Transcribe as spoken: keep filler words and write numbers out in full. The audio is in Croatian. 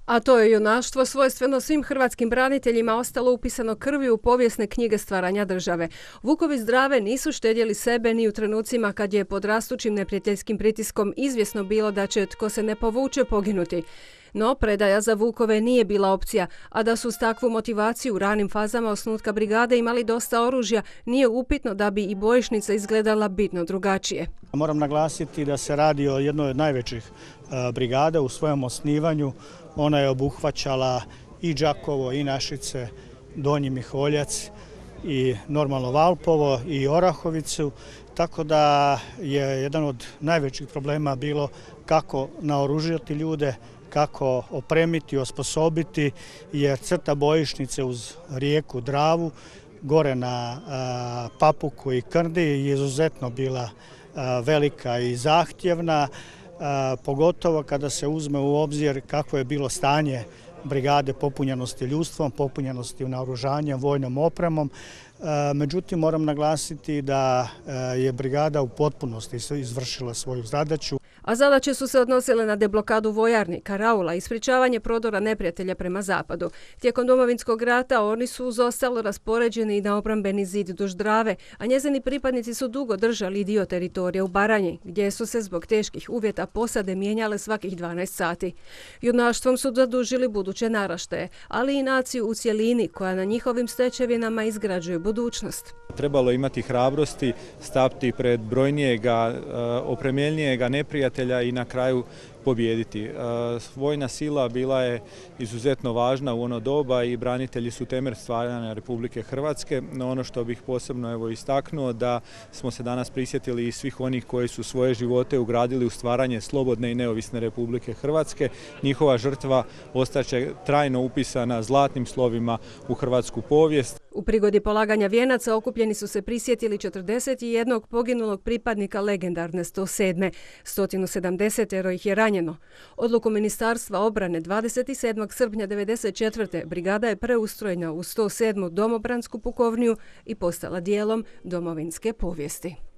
A to je junaštvo svojstveno svim hrvatskim braniteljima ostalo upisano krvlju u povijesne knjige stvaranja države. Vukovi Zdrave nisu štedjeli sebe ni u trenucima kad je pod rastućim neprijateljskim pritiskom izvjesno bilo da će tko se ne povuče poginuti. No, predaja za Vukove nije bila opcija, a da su s takvu motivaciju u ranim fazama osnutka brigade imali dosta oružja, nije upitno da bi i bojišnica izgledala bitno drugačije. Moram naglasiti da se radi o jednoj od najvećih brigada u svojem osnivanju. Ona je obuhvaćala i Đakovo, i Našice, Donji Miholjac, i normalno Valpovo, i Orahovicu, tako da je jedan od najvećih problema bilo kako naoružati ljude, kako opremiti, osposobiti, jer crta bojišnice uz rijeku Dravu, gore na a, Papuku i Krndi je izuzetno bila a, velika i zahtjevna, a, pogotovo kada se uzme u obzir kako je bilo stanje brigade popunjenosti ljudstvom, popunjenosti naoružanjem, vojnom opremom. Međutim, moram naglasiti da je brigada u potpunosti izvršila svoju zadaću. A zadaće su se odnosile na deblokadu vojarni, karaula i sprječavanje prodora neprijatelja prema zapadu. Tijekom Domovinskog rata oni su uz ostalo raspoređeni i na obrambeni zid duž Drave, a njezini pripadnici su dugo držali dio teritorija u Baranji, gdje su se zbog teških uvjeta posade mijenjale svakih dvanaest sati. Junaštvom su zadužili buduće naraštaje, ali i naciju u cjelini koja na njihovim stečevinama izgrađuje budućnost. Trebalo imati hrabrosti, stati pred brojnijega, opremljenijega neprijatelja i na kraju pobijediti. Vojna sila bila je izuzetno važna u ono doba i branitelji su temelj stvaranja Republike Hrvatske, no ono što bih posebno evo istaknuo da smo se danas prisjetili i svih onih koji su svoje živote ugradili u stvaranje slobodne i neovisne Republike Hrvatske. Njihova žrtva ostaće trajno upisana zlatnim slovima u hrvatsku povijest. U prigodi polaganja vijenaca okupljeni su se prisjetili četrdeset jednog poginulog pripadnika legendarne sto sedme. sto sedamdeset ih je ranjeno. Odluku Ministarstva obrane dvadeset sedmog srpnja devedeset četvrte. brigada je preustrojena u sto sedmu domobransku pukovniju i postala dijelom domovinske povijesti.